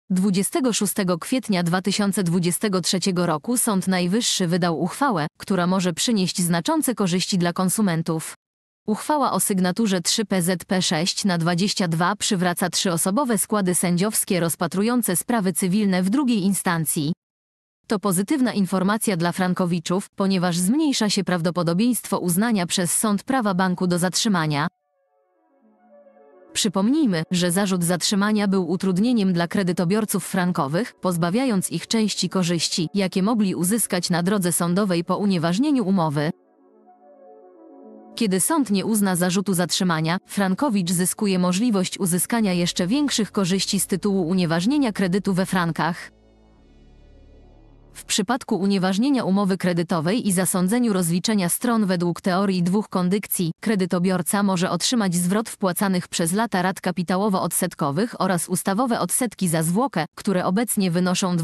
26 kwietnia 2023 roku Sąd Najwyższy wydał uchwałę, która może przynieść znaczące korzyści dla konsumentów. Uchwała o sygnaturze 3PZP-6/22 przywraca trzyosobowe składy sędziowskie rozpatrujące sprawy cywilne w drugiej instancji. To pozytywna informacja dla frankowiczów, ponieważ zmniejsza się prawdopodobieństwo uznania przez sąd prawa banku do zatrzymania. Przypomnijmy, że zarzut zatrzymania był utrudnieniem dla kredytobiorców frankowych, pozbawiając ich części korzyści, jakie mogli uzyskać na drodze sądowej po unieważnieniu umowy. Kiedy sąd nie uzna zarzutu zatrzymania, frankowicz zyskuje możliwość uzyskania jeszcze większych korzyści z tytułu unieważnienia kredytu we frankach. W przypadku unieważnienia umowy kredytowej i zasądzeniu rozliczenia stron według teorii dwóch kondycji, kredytobiorca może otrzymać zwrot wpłacanych przez lata rat kapitałowo-odsetkowych oraz ustawowe odsetki za zwłokę, które obecnie wynoszą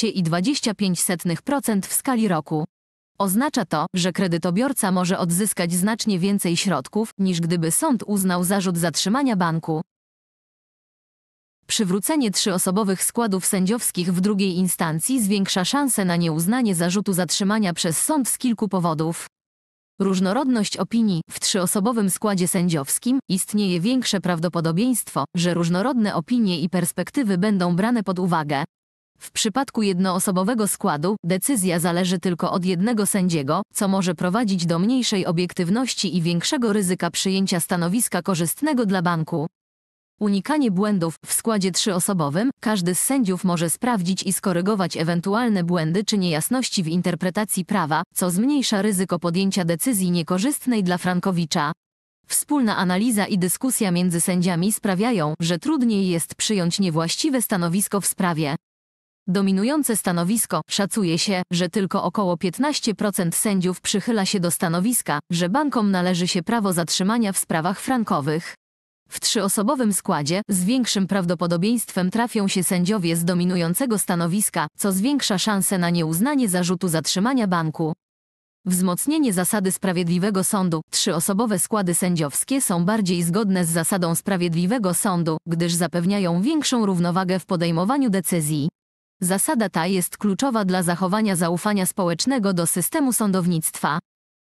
12,25% w skali roku. Oznacza to, że kredytobiorca może odzyskać znacznie więcej środków, niż gdyby sąd uznał zarzut zatrzymania banku. Przywrócenie trzyosobowych składów sędziowskich w drugiej instancji zwiększa szanse na nieuznanie zarzutu zatrzymania przez sąd z kilku powodów. Różnorodność opinii. W trzyosobowym składzie sędziowskim istnieje większe prawdopodobieństwo, że różnorodne opinie i perspektywy będą brane pod uwagę. W przypadku jednoosobowego składu decyzja zależy tylko od jednego sędziego, co może prowadzić do mniejszej obiektywności i większego ryzyka przyjęcia stanowiska korzystnego dla banku. Unikanie błędów. W składzie trzyosobowym każdy z sędziów może sprawdzić i skorygować ewentualne błędy czy niejasności w interpretacji prawa, co zmniejsza ryzyko podjęcia decyzji niekorzystnej dla frankowicza. Wspólna analiza i dyskusja między sędziami sprawiają, że trudniej jest przyjąć niewłaściwe stanowisko w sprawie. Dominujące stanowisko. Szacuje się, że tylko około 15% sędziów przychyla się do stanowiska, że bankom należy się prawo zatrzymania w sprawach frankowych. W trzyosobowym składzie z większym prawdopodobieństwem trafią się sędziowie z dominującego stanowiska, co zwiększa szanse na nieuznanie zarzutu zatrzymania banku. Wzmocnienie zasady sprawiedliwego sądu. Trzyosobowe składy sędziowskie są bardziej zgodne z zasadą sprawiedliwego sądu, gdyż zapewniają większą równowagę w podejmowaniu decyzji. Zasada ta jest kluczowa dla zachowania zaufania społecznego do systemu sądownictwa.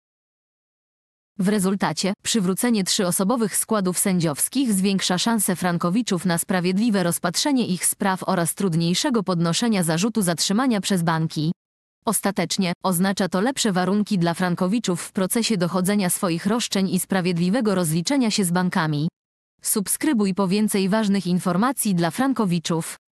W rezultacie, przywrócenie trzyosobowych składów sędziowskich zwiększa szanse frankowiczów na sprawiedliwe rozpatrzenie ich spraw oraz trudniejszego podnoszenia zarzutu zatrzymania przez banki. Ostatecznie, oznacza to lepsze warunki dla frankowiczów w procesie dochodzenia swoich roszczeń i sprawiedliwego rozliczenia się z bankami. Subskrybuj po więcej ważnych informacji dla frankowiczów.